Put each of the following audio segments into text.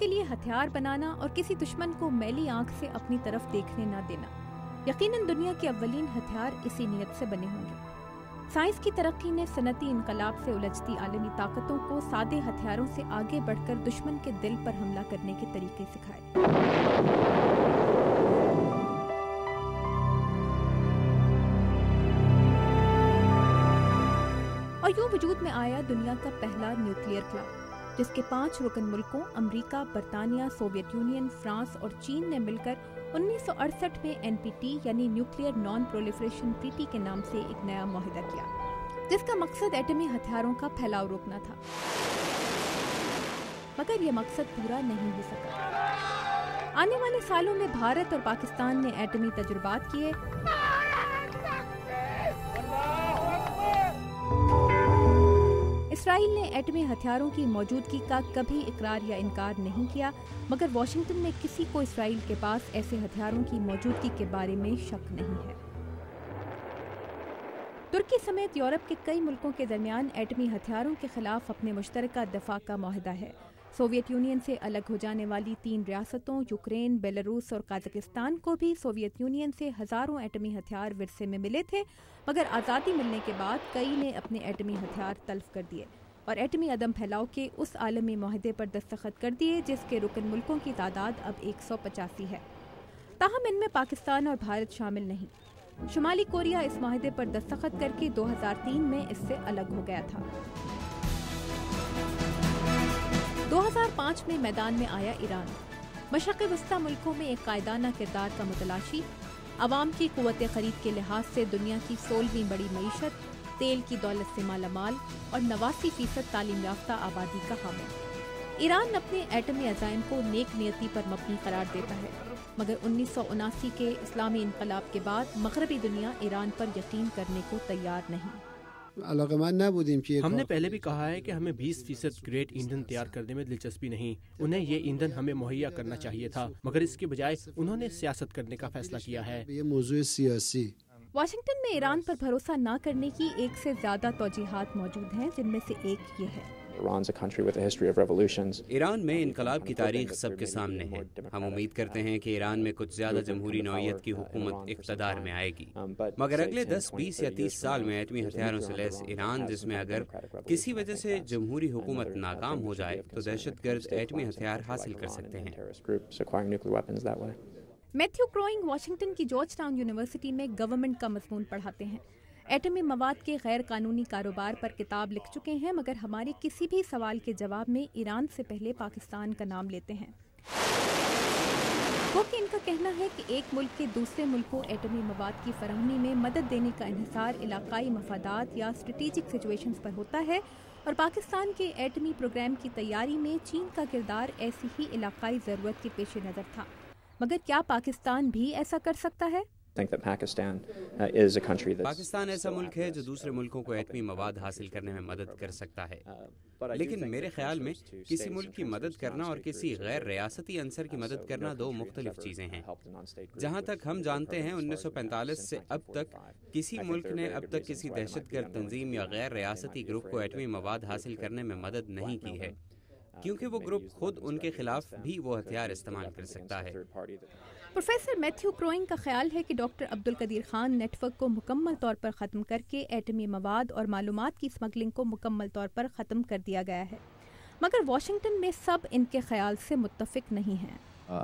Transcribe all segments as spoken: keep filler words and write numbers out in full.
کے لیے ہتھیار بنانا اور کسی دشمن کو میلی آنکھ سے اپنی طرف دیکھنے نہ دینا۔ یقیناً دنیا کے اولین ہتھیار اسی نیت سے بنے ہوں گے۔ سائنس کی ترقی نے صنعتی انقلاب سے الجھتی عالمی طاقتوں کو سادے ہتھیاروں سے آگے بڑھ کر دشمن کے دل پر حملہ کرنے کے طریقے سکھائے۔ اور یوں وجود میں آیا دنیا کا پہلا نیوکلیئر کلب، جس کے پانچ رکن ملکوں امریکہ، برطانیہ، سوویت یونین، فرانس اور چین نے مل کر انیس سو اڑسٹھ میں این پی ٹی یعنی نیوکلیئر نان پرولیفریشن ٹریٹی کے نام سے ایک نیا معاہدہ کیا، جس کا مقصد ایٹمی ہتھیاروں کا پھیلاؤ روکنا تھا۔ مگر یہ مقصد پورا نہیں ہو سکا۔ آنے والے سالوں میں بھارت اور پاکستان نے ایٹمی تجربات کیے، اسرائیل نے ایٹمی ہتھیاروں کی موجودگی کا کبھی اقرار یا انکار نہیں کیا، مگر واشنگٹن میں کسی کو اسرائیل کے پاس ایسے ہتھیاروں کی موجودگی کے بارے میں شک نہیں ہے۔ ترکی سمیت یورپ کے کئی ملکوں کے درمیان ایٹمی ہتھیاروں کے خلاف اپنے مشترکہ دفاع کا معاہدہ ہے۔ سوویت یونین سے الگ ہو جانے والی تین ریاستوں یوکرین، بیلاروس اور قازقستان کو بھی سوویت یونین سے ہزاروں ایٹمی ہتھیار ورثے میں ملے تھے، مگر آزادی ملنے کے بعد کئی نے اپنے ایٹمی ہتھیار تلف کر دیے اور ایٹمی عدم پھیلاؤ کے اس عالمی معاہدے پر دستخط کر دیے جس کے رکن ملکوں کی تعداد اب ایک سو پچاسی ہے۔ تاہم ان میں پاکستان اور بھارت شامل نہیں۔ شمالی کوریا اس معاہدے پر دستخط کر کے دو ہزار تین میں اس سے الگ ہو گیا تھا۔ دو ہزار پانچ میں میدان میں آیا ایران، مشرق وسطی ملکوں میں ایک قائدانہ کردار کا متلاشی، عوام کی قوت خرید کے لحاظ سے دنیا کی سولہویں بڑی معیشت، تیل کی دولت سے مالا مال اور نواسی فیصد تعلیم یافتہ آبادی کا حامل۔ ایران اپنے ایٹمی عزائم کو نیک نیتی پر مبنی قرار دیتا ہے، مگر انیس سو اناسی کے اسلامی انقلاب کے بعد مغربی دنیا ایران پر یقین کرنے کو تیار نہیں۔ ہم نے پہلے بھی کہا ہے کہ ہمیں بیس فیصد گریڈ ایندھن تیار کرنے میں دلچسپی نہیں، انہیں یہ ایندھن ہمیں مہیا کرنا چاہیے تھا، مگر اس کے بجائے انہوں نے سیاست کرنے کا فیصلہ کیا ہے۔ واشنگٹن میں ایران پر بھروسہ نہ کرنے کی ایک سے زیادہ توجیہات موجود ہیں، جن میں سے ایک یہ ہے۔ ایران میں انقلاب کی تاریخ سب کے سامنے ہے۔ ہم امید کرتے ہیں کہ ایران میں کچھ زیادہ جمہوری نوعیت کی حکومت اقتدار میں آئے گی، مگر اگلے دس بیس یا تیس سال میں ایٹمی ہتھیاروں سے لیس ایران، جس میں اگر کسی وجہ سے جمہوری حکومت ناکام ہو جائے تو دہشت گرد ایٹمی ہتھیار حاصل کر سکتے ہیں۔ میتھیو کروئنگ واشنگٹن کی جارج ٹاؤن یونیورسٹی میں گورنمنٹ کا مضمون پڑھاتے ہیں، ایٹمی مواد کے غیر قانونی کاروبار پر کتاب لکھ چکے ہیں، مگر ہمارے کسی بھی سوال کے جواب میں ایران سے پہلے پاکستان کا نام لیتے ہیں۔ وہ کہ ان کا کہنا ہے کہ ایک ملک کے دوسرے ملک کو ایٹمی مواد کی فراہمی میں مدد دینے کا انحصار علاقائی مفادات یا اسٹریٹجک سچویشنز پر ہوتا ہے، اور پاکستان کے ایٹمی پروگرام کی تیاری میں چین کا کردار ایسی ہی علاقائی ضرورت کے پیش نظر تھا۔ مگر کیا پاکستان بھی ایسا کر سکتا ہے؟ پاکستان ایسا ملک ہے جو دوسرے ملکوں کو ایٹمی مواد حاصل کرنے میں مدد کر سکتا ہے، لیکن میرے خیال میں کسی ملک کی مدد کرنا اور کسی غیر ریاستی عنصر کی مدد کرنا دو مختلف چیزیں ہیں۔ جہاں تک ہم جانتے ہیں انیس سو پینتالیس سے اب تک کسی ملک نے اب تک کسی دہشت گرد تنظیم یا غیر ریاستی گروپ کو ایٹمی مواد حاصل کرنے میں مدد نہیں کی ہے، کیونکہ وہ گروپ خود ان کے خلاف بھی وہ ہتھیار استعمال کر سکتا ہے۔ پروفیسر میتھیو کروئنگ کا خیال ہے کہ doctor Abdul Qadeer Khan network کو مکمل طور پر ختم کر کے ایٹمی مواد اور معلومات کی اسمگلنگ کو مکمل طور پر ختم کر دیا گیا ہے، مگر واشنگٹن میں سب ان کے خیال سے متفق نہیں ہیں۔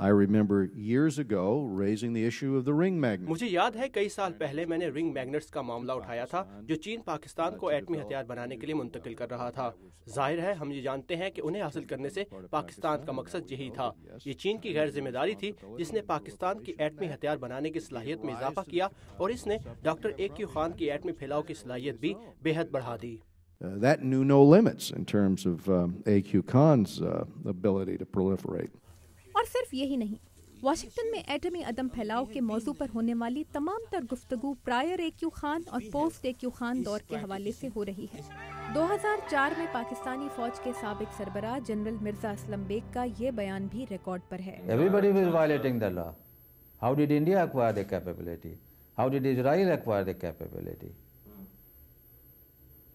مجھے یاد ہے کئی سال پہلے میں نے رنگ میگنٹس کا معاملہ اٹھایا تھا جو چین پاکستان کو ایٹمی ہتھیار بنانے کے لیے منتقل کر رہا تھا۔ ظاہر ہے ہم یہ جانتے ہیں کہ انہیں حاصل کرنے سے پاکستان کا مقصد یہی تھا۔ یہ چین کی غیر ذمہ داری تھی جس نے پاکستان کی ایٹمی ہتھیار بنانے کی صلاحیت میں اضافہ کیا، اور اس نے ڈاکٹر اے کیو خان کی ایٹمی پھیلاؤ کی صلاحیت بھی بے حد بڑھا دی۔ Uh, that knew no limits in terms of um, A Q Khan's uh, ability to proliferate. اور صرف یہی نہیں، واشنگٹن میں ایٹمی عدم پھیلاؤ کے موضوع پر ہونے والی تمام تر گفتگو پرائر اے کیو خان اور پوسٹ اے کیو خان دور کے حوالے سے ہو رہی ہے۔ دو ہزار چار میں پاکستانی فوج کے سابق سربراہ جنرل مرزا اسلم بیگ کا یہ بیان بھی ریکارڈ پر ہے۔ Everybody was violating the law. How did India acquire the capability? How did Israel acquire the capability?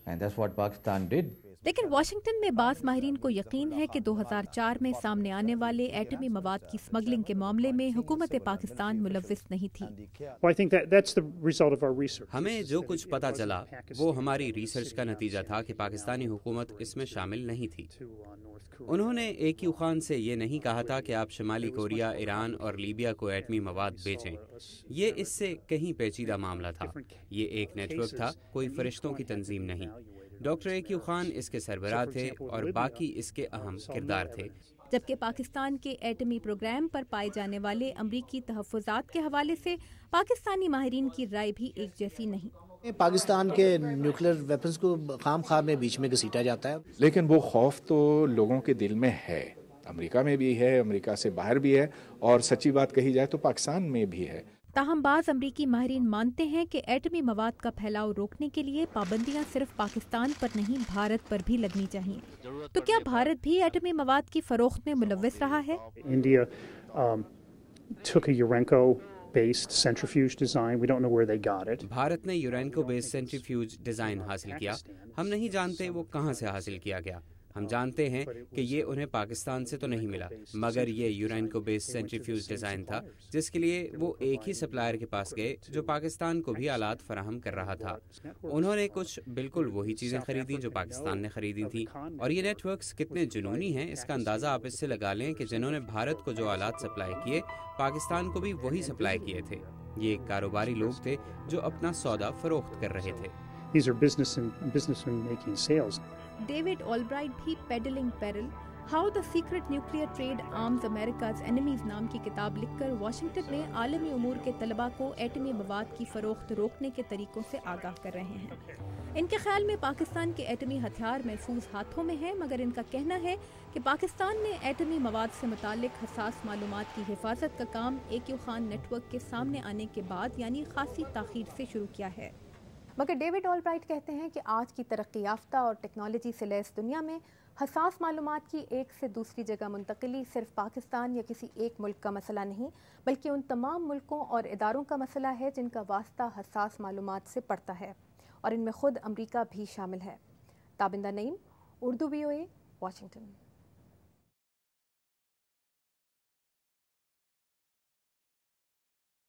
And that's what Pakistan did. लेकिन वाशिंगटन में बास माहिरीन को यकीन है कि दो हज़ार चार में सामने आने वाले एटमी मवाद की स्मगलिंग के मामले में हुकूमत पाकिस्तान मुलव्विस नहीं थी। Well, I think that that's the result of our research. हमें जो कुछ पता चला वो हमारी रिसर्च का नतीजा था कि पाकिस्तानी हुकूमत इसमें शामिल नहीं थी। उन्होंने एक यू खान से ये नहीं कहा था कि आप शुमाली कोरिया, ईरान और लीबिया को एटमी मवाद बेचें। ये इससे कहीं पेचीदा मामला था। ये एक नेटवर्क था, कोई फरिश्तों की तंजीम नहीं। डॉक्टर ए क्यू खान इसके सरबराह थे और बाकी इसके अहम किरदार थे। जबकि पाकिस्तान के एटमी प्रोग्राम पर पाए जाने वाले अमरीकी तहफ़्फ़ुज़ात के हवाले से पाकिस्तानी माहिरीन की राय भी एक जैसी नहीं। पाकिस्तान के न्यूक्लियर वेपन्स को खाम खा में बीच में घसीटा जाता है, लेकिन वो खौफ तो लोगों के दिल में है, अमेरिका में भी है, अमेरिका से बाहर भी है, और सच्ची बात कही जाए तो पाकिस्तान में भी है। ताहम बाज़ अमरीकी माहिरीन मानते हैं कि एटमी मवाद का फैलाव रोकने के लिए पाबंदियां सिर्फ पाकिस्तान पर नहीं भारत पर भी लगनी चाहिए। तो क्या भारत भी एटमी मवाद की फरोख्त में मुलव्विस रहा है? India um, took a Urenco-based centrifuge design. We don't know where they got it. Bharat ने यूरेनको बेस्ड सेंट्रीफ्यूज डिजाइन हासिल किया। हम नहीं जानते वो कहां से हासिल किया गया। हम जानते हैं कि ये उन्हें पाकिस्तान से तो नहीं मिला, मगर ये यूरेनको बेस्ड सेंट्रीफ्यूज डिज़ाइन था जिसके लिए वो एक ही सप्लायर के पास गए जो पाकिस्तान को भी आलात फराहम कर रहा था। उन्होंने कुछ बिल्कुल वही चीज़ें खरीदी जो पाकिस्तान ने खरीदी थी। और ये नेटवर्क्स कितने जुनूनी हैं इसका अंदाज़ा आप इससे लगा लें कि जिन्होंने भारत को जो आलात सप्लाई किए पाकिस्तान को भी वही सप्लाई किए थे। ये कारोबारी लोग थे जो अपना सौदा फरोख्त कर रहे थे। These are business and businessmen making sales. David Albright भी peddling peril how the secret nuclear trade arms America's enemies नाम की किताब लिखकर वाशिंगटन में आलमी उमूर के तलबा को एटमी मवाद की फरोख्त रोकने के तरीकों से आगाह कर रहे हैं। इनके ख्याल में पाकिस्तान के एटमी हथियार महफूज हाथों में हैं, मगर इनका कहना है कि पाकिस्तान ने एटमी मवाद से मुतालिक हसास मालूमात की हिफाजत का काम ए क्यू खान नेटवर्क के सामने आने के बाद यानी खासी ताख़ीर से शुरू किया है। मगर डेविड ऑलब्राइट कहते हैं कि आज की तरक्की याफ्ता और टेक्नोलॉजी से लैस दुनिया में हसास मालूमात की एक से दूसरी जगह मुंतकिली सिर्फ पाकिस्तान या किसी एक मुल्क का मसला नहीं, बल्कि उन तमाम मुल्कों और इदारों का मसला है जिनका वास्ता हसास मालूमात से पड़ता है, और इनमें खुद अमरीका भी शामिल है। Tabinda Naeem, Urdu V O A, Washington.